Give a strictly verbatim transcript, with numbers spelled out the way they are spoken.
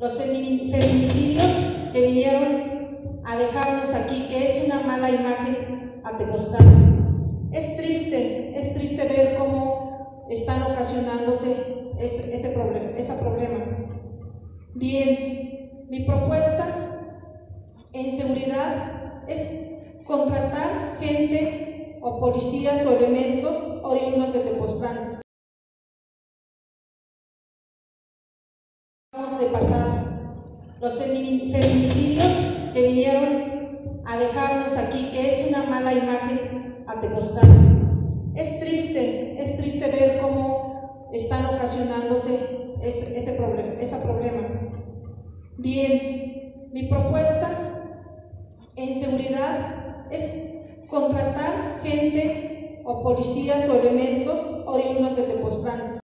los femini- feminicidios que vinieron a dejarnos aquí, que es una mala imagen a Tepoztlán. Es triste, es triste ver cómo están ocasionándose ese, ese problema, ese problema. Bien, mi propuesta en seguridad es contratar gente o policías o elementos oriundos de Tepoztlán. Vamos de pasar los femini- feminicidios que vinieron a dejarnos aquí, que es una mala imagen a Tepoztlán. Es triste, es triste ver cómo están ocasionándose ese, ese, problem, ese problema. Bien, mi propuesta en seguridad es contratar gente o policías o elementos oriundos de Tepoztlán.